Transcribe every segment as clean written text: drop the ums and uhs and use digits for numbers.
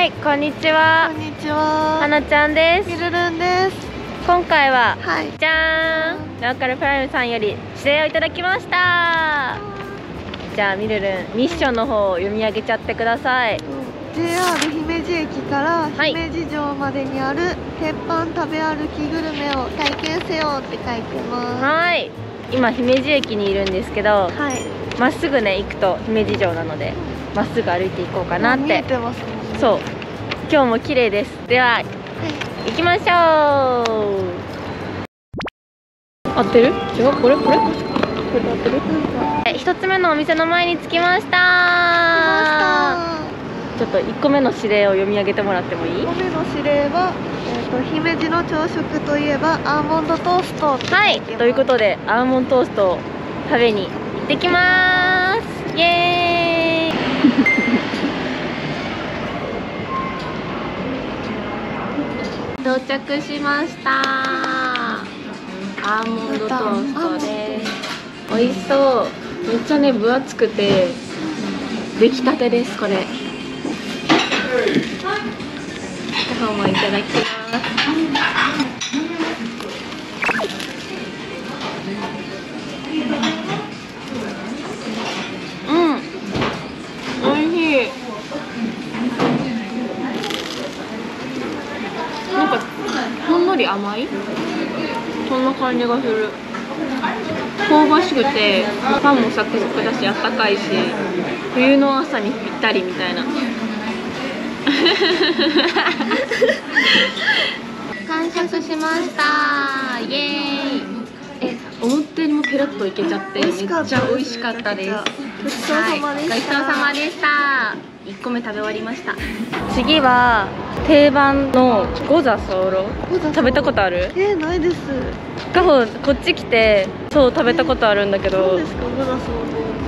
はい、こんにちは。 こんにちは。 はなちゃんです。 みるるんです。 今回は、 はい。 じゃーん、ローカルプライムさんより指令をいただきました。じゃあみるるん、ミッションの方を読み上げちゃってください。 JR 姫路駅からはい姫路城までにある鉄板食べ歩きグルメを体験せよって書いてます。 はい、今姫路駅にいるんですけど、 はい。 まっすぐね行くと姫路城なので、まっすぐ歩いていこうかなっ見えて。 てますね。 そう、今日も綺麗です。では行きましょう。合ってる？違う？これ合ってる？一つ目のお店の前に着きました。ちょっと1個目の指令を読み上げてもらってもいい？ 1個目の指令は、姫路の朝食といえばアーモンドトーストって書いてます。 はい、ということでアーモンドトーストを食べに行ってきます。イエーイ到着しました。アーモンドトーストです。美味しそう。めっちゃね分厚くて出来たてです。これご飯もいただきます。うん、美味しい。なんかほんのり甘い、そんな感じがする。香ばしくてパンもサクサクだしあったかいし、冬の朝にぴったりみたいな完食しました。イエーイ。思ったよりもペロッといけちゃってめっちゃ美味しかったです。 ごちそうさまでした。 ごちそうさまでした。1個目食べ終わりました。次は定番の五座候。食べたことある？ ないです。 カホこっち来てそう食べたことあるんだけど、 どうですか五座候。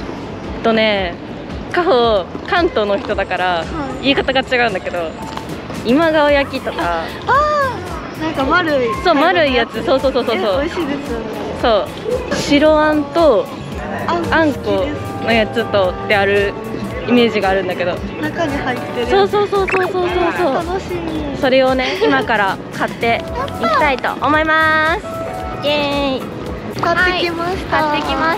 カホ関東の人だから、 はい、 言い方が違うんだけど、今川焼きとか、 なんか丸い、 そう丸いやつ、そう。 美味しいですよね。 そう、白あんとあんこのやつとってあるイメージがあるんだけど、 中に入ってる。 そう。 楽しみ。 それをね今から買っていきたいと思います。イエーイ。 買ってきました。 買ってきました。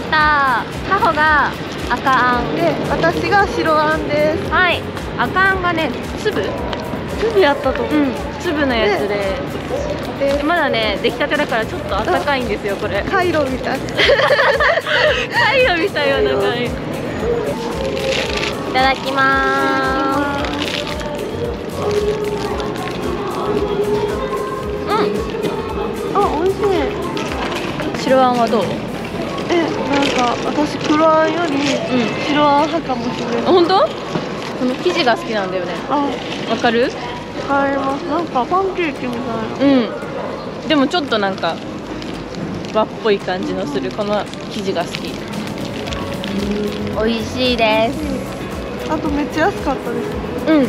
カホが赤あんで、私が白あんです。 はい、赤あんがね粒やったと思う。 粒のやつで、まだね出来たてだからちょっと温かいんですよ。これカイロみたい。 カイロみたいような感じ。いただきまーす。 美味しい。 白あんはどう？ なんか私黒あんより白あん派かもしれない。 本当？この生地が好きなんだよね。わかる？ 買います。なんかパンケーキみたいな。 でもちょっとなんか和っぽい感じのするこの生地が好き。美味しいです。 あとめっちゃ安かったです。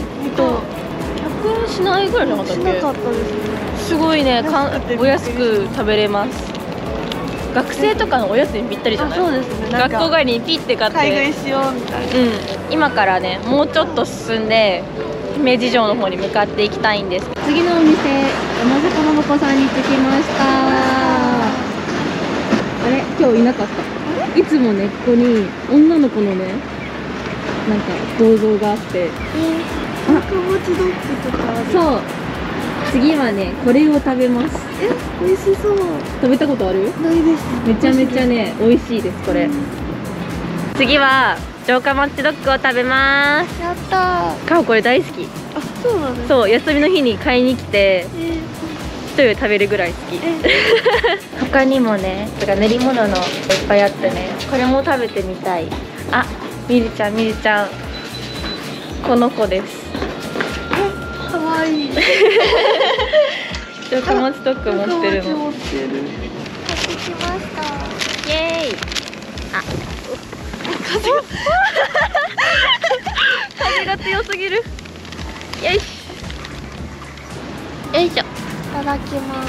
100円しないぐらいじゃなかったっけ？しなかったですね。すごいね、お安く食べれます。学生とかのおやつにぴったりじゃない？そうですね。学校帰りにピッて買って買い食いしようみたいな。 今からねもうちょっと進んで姫路城の方に向かっていきたいんです。次のお店、山坂の子さんに着きました。あれ、今日いなかった。いつもねここに女の子のねなんか銅像があって、 中持ちドッグとかある。 そう、次はねこれを食べます。 美味しそう。 食べたことある？ ないです。 めちゃめちゃね美味しいですこれ。次は城下町ドッグを食べます。 やったー。 カホこれ大好き。 そうなんです。 そう、休みの日に買いに来て一人で食べるぐらい好き。他にもね練り物のいっぱいあってね、これも食べてみたい。あ、みるちゃんこの子です。 かわいい。 城下町ドッグ持ってるの。 買ってきました。 イエーイ。風が強すぎる。よいしょ。いただきます。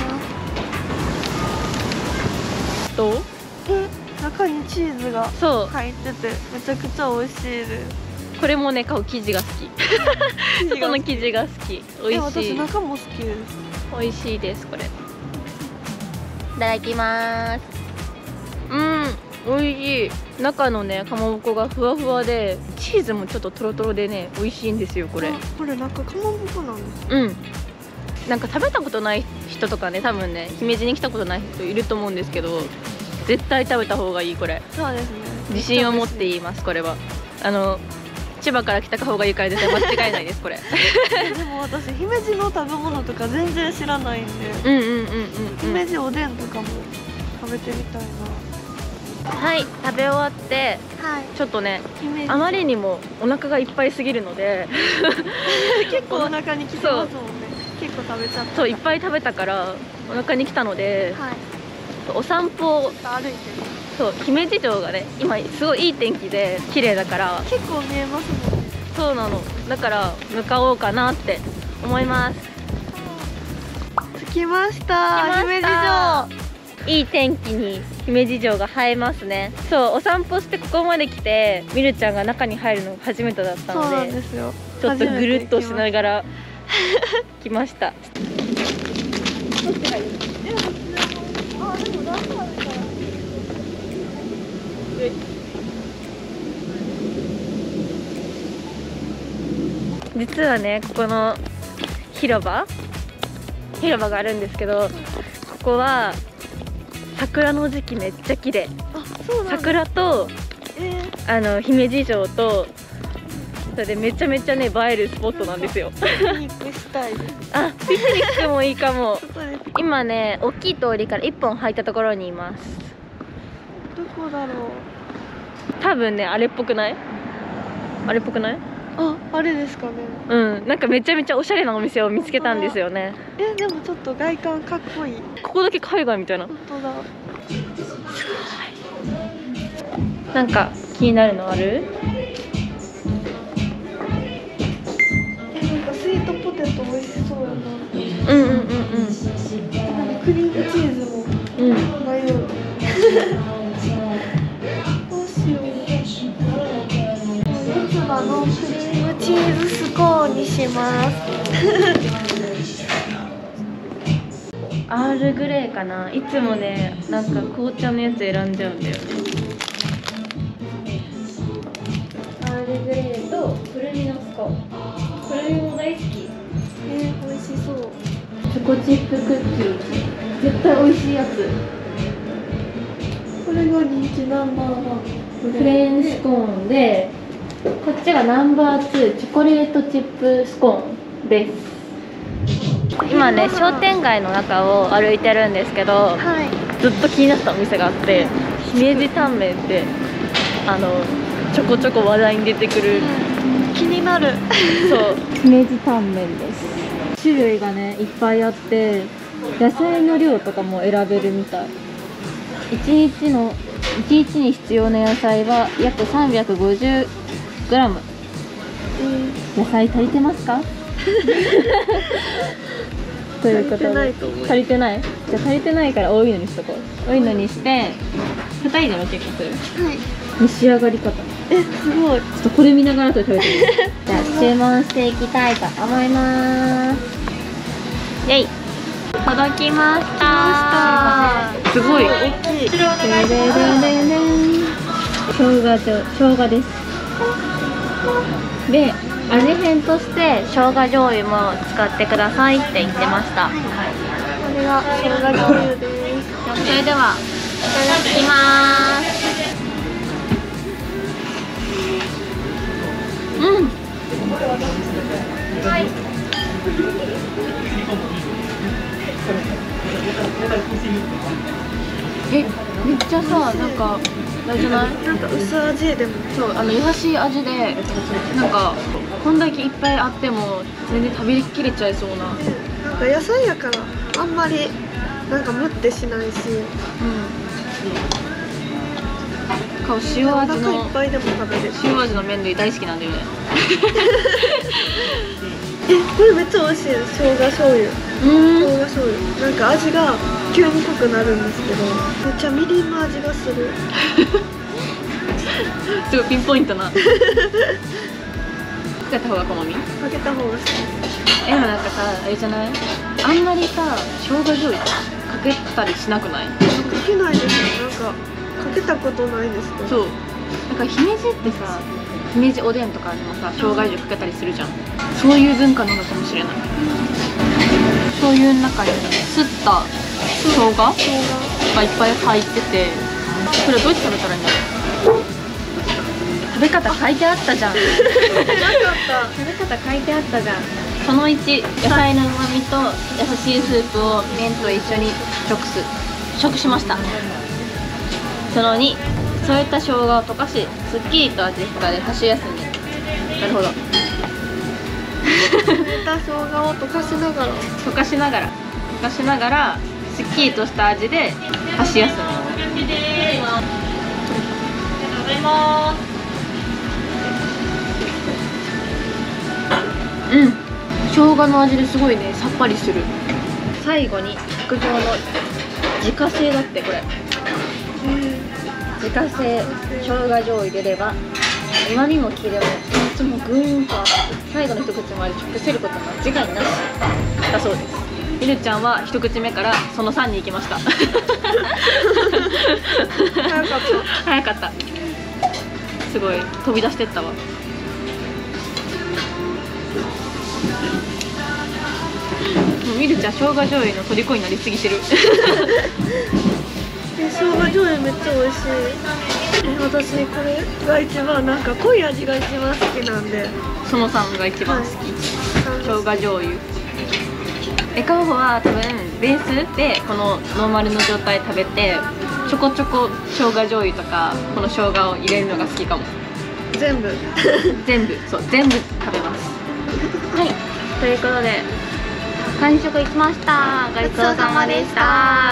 どう？ 中にチーズがそう入っててめちゃくちゃ美味しいです。 これもね買う。生地が好き。この生地が好き。美味しい。 私中も好きです。 美味しいですこれ。いただきます。美味しい。中のねかまぼこがふわふわで、チーズもちょっととろとろでね美味しいんですよこれ。 これ中かまぼこなんですか？ なんか食べたことない人とかね、多分ね姫路に来たことない人いると思うんですけど、絶対食べた方がいいこれ。 そうですね。 自信を持って言います。これは千葉から来た方がいいから絶対間違いないですこれ。 でも私姫路の食べ物とか全然知らないんで、姫路おでんとかも食べてみたいな。 はい、食べ終わってちょっとねあまりにもお腹がいっぱいすぎるので結構お腹にきてますもんね。結構食べちゃった。 そういっぱい食べたからお腹に来たので、お散歩を歩いてる。 そう姫路城がね今すごいいい天気で綺麗だから結構見えますもんね。 そうなの。だから向かおうかなって思います。 着きました。姫路城。 いい天気に姫路城が映えますね。そうお散歩してここまで来て、みるちゃんが中に入るのが初めてだったので、 そうなんですよ。 ちょっとぐるっとしながら来ました。実はねここの広場があるんですけど、ここは桜の時期めっちゃ綺麗。桜と、姫路城と、それでめちゃめちゃね映えるスポットなんですよ。 ピクニックしたいです。 あ、ピクニックもいいかも。今ね大きい通りから1本入ったところにいます。 どこだろう。 多分ねあれっぽくない？あれっぽくない？ あれですかね。 なんかめちゃめちゃおしゃれなお店を見つけたんですよね。 でもちょっと外観かっこいい。 ここだけ海外みたいな。 本当だ。 なんか気になるのある？ なんかスイートポテト美味しそうやな。クリームチーズも迷う。どうしよう。四つ葉のクリームチーズスコーンにします。 アールグレーかな。いつもねなんか紅茶のやつ選んじゃうんだよね。アールグレーとくるみのスコーン。くるみも大好き。 美味しそう。 チョコチップクッキー絶対美味しいやつ。 これが人気ナンバー1。 プレーンスコーンで、こっちがナンバー2チョコレートチップスコーンです。今ね商店街の中を歩いてるんですけど、ずっと気になったお店があって、姫路タンメンってちょこちょこ話題に出てくる、 気になる。 そう姫路タンメンです。種類がねいっぱいあって、野菜の量とかも選べるみたい。1日に必要な野菜は約 350g。野菜足りてますか？ということで足りてない？じゃあ足りてないから多いのにしとこう。多いのにして2人でも結構する。召し上がり方。 すごい。 ちょっとこれ見ながらと食べてみる。じゃあ注文していきたいと思います。イェイ。届きました。すごい。 大きい。 生姜です。で、味変として生姜醤油も使ってくださいって言ってました。 これが生姜醤油です。 それではいただきます。はい。めっちゃさ、なんかあれじゃない？ なんか薄味でも。 そう、優しい味で、なんかこんだけいっぱいあっても全然食べきれちゃいそうな。 なんか野菜やからあんまりなんかムってしないし。 塩味のいっぱいでも食べれる。 塩味の麺類大好きなんだよね。 これめっちゃ美味しいです。生姜醤油。生姜醤油。なんか味が急に濃くなるんですけど、めっちゃみりんの味がする。 すごいピンポイントな。 かけた方が好み？ かけた方が好き。 でもなんかさ、あれじゃない？あんまりさ、生姜醤油かけたりしなくない？ かけないですよ。なんかかけたことないですけど。 そう。なんか姫路ってさ、姫路おでんとかにもさ、生姜醤油かけたりするじゃん。そういう文化なのかもしれない。醤油の中にすった生姜がいっぱい入ってて、これどうやって食べたらいいんだろう。食べ方書いてあったじゃん。食べ方書いてあったじゃん。その1、野菜の旨味と優しいスープを麺と一緒に食しました。その2、添えた生姜を溶かし、すっきりと味付けで箸休み。なるほど。 添えた生姜を溶かしながらすっきりとした味で箸休みを。食べます。うん、生姜の味ですごいね、さっぱりする。最後に卓上の自家製だって、これ自家製生姜醤油入れれば旨味も切れもいつもグーンと最後の一口まで食せること間違いなしだそうです。みるちゃんは一口目からその3に行きました。早かった。すごい飛び出してったわ。みるちゃん生姜醤油の虜になりすぎてる。 生姜醤油めっちゃ美味しい。私これが一番なんか濃い味が一番好きなんで、 その3が一番好き、 はい、 生姜醤油。カホは多分ベースでこのノーマルの状態食べて、ちょこちょこ生姜醤油とかこの生姜を入れるのが好きかも。 全部全部食べます。はい、ということで完食しました。ごちそうさまでした。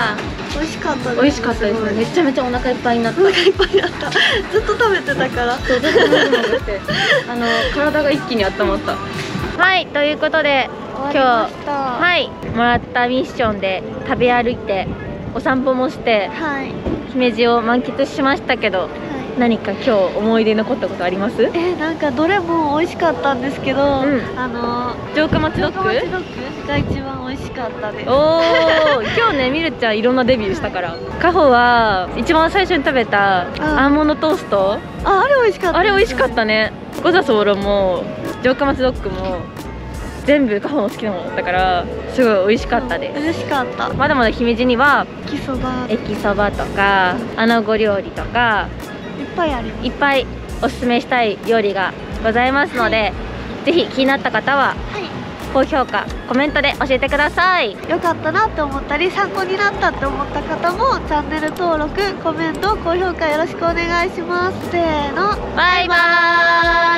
美味しかったです。 美味しかったです。めちゃめちゃお腹いっぱいになった。 お腹いっぱいになった。ずっと食べてたから。 そう、ずっともぐもぐして体が一気に温まった。はい、ということで今日はいもらったミッションで食べ歩いてお散歩もして、はい、姫路を満喫しましたけど、はい、何か今日思い出残ったことあります？ なんかどれも美味しかったんですけど、 城下町ドッグが一番美味しかったです。 おお、今日ねみるちゃんいろんなデビューしたから。カホは一番最初に食べたアーモンドトースト、 あれ美味しかった、 あれ美味しかったね。五座候も城下町ドッグも全部カホの好きなものだったからすごい美味しかったです。 美味しかった。 まだまだ姫路には駅そばとか穴子料理とかいっぱいあります。 いっぱいおすすめしたい料理がございますので、ぜひ気になった方は高評価コメントで教えてください。 よかったなって思ったり参考になったって思った方もチャンネル登録コメント高評価よろしくお願いします。せーの、 バイバーイ。